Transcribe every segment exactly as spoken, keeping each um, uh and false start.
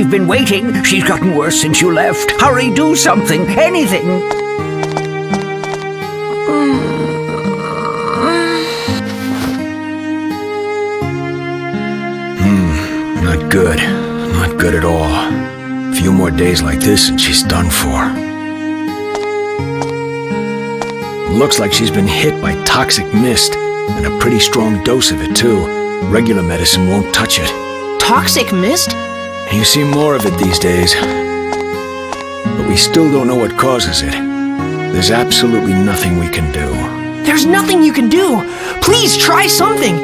We've been waiting. She's gotten worse since you left. Hurry, do something. Anything. Hmm, not good. Not good at all. A few more days like this and she's done for. Looks like she's been hit by toxic mist, and a pretty strong dose of it too. Regular medicine won't touch it. Toxic mist? You see more of it these days. But we still don't know what causes it. There's absolutely nothing we can do. There's nothing you can do! Please try something!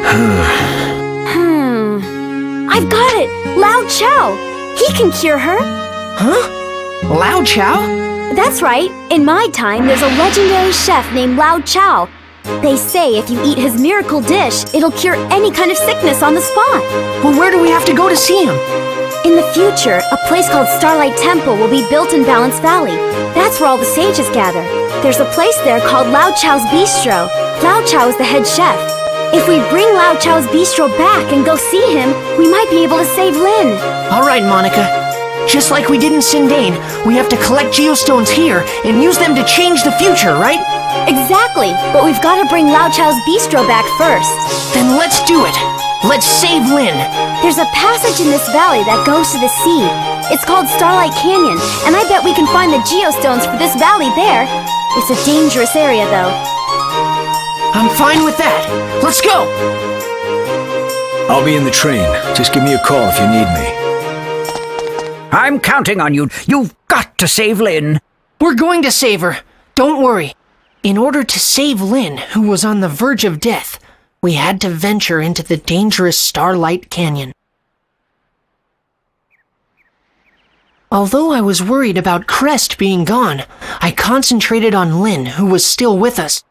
Hmm. I've got it! Lao Chao! He can cure her! Huh? Lao Chao? That's right. In my time, there's a legendary chef named Lao Chao. They say if you eat his miracle dish, it'll cure any kind of sickness on the spot. Well, where do we have to go to see him? In the future, a place called Starlight Temple will be built in Balance Valley. That's where all the sages gather. There's a place there called Lao Chao's Bistro. Lao Chao is the head chef. If we bring Lao Chao's Bistro back and go see him, we might be able to save Lin. All right, Monica. Just like we did in Sindane, we have to collect geostones here and use them to change the future, right? Exactly, but we've got to bring Lao Chao's Bistro back first. Then let's do it! Let's save Lin! There's a passage in this valley that goes to the sea. It's called Starlight Canyon, and I bet we can find the geostones for this valley there. It's a dangerous area, though. I'm fine with that. Let's go! I'll be in the train. Just give me a call if you need me. I'm counting on you. You've got to save Lin. We're going to save her. Don't worry. In order to save Lin, who was on the verge of death, we had to venture into the dangerous Starlight Canyon. Although I was worried about Crest being gone, I concentrated on Lin, who was still with us.